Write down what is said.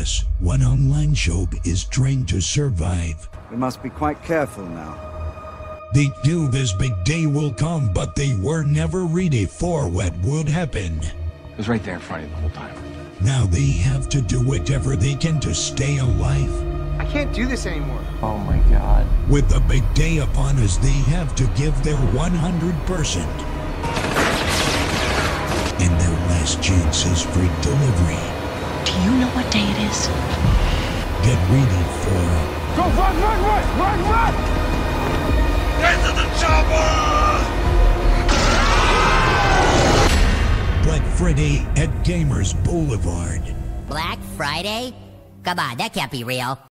us, one online shop is trying to survive. We must be quite careful now. They knew this big day will come, but they were never ready for what would happen. It was right there in front of you the whole time. Now they have to do whatever they can to stay alive. I can't do this anymore. Oh my God. With the big day upon us, they have to give their 100%. And their last chance is free delivery. Do you know what day it is? Get ready for... Go, run! Get to the chopper! Black Friday at Gamers Boulevard. Black Friday? Come on, that can't be real.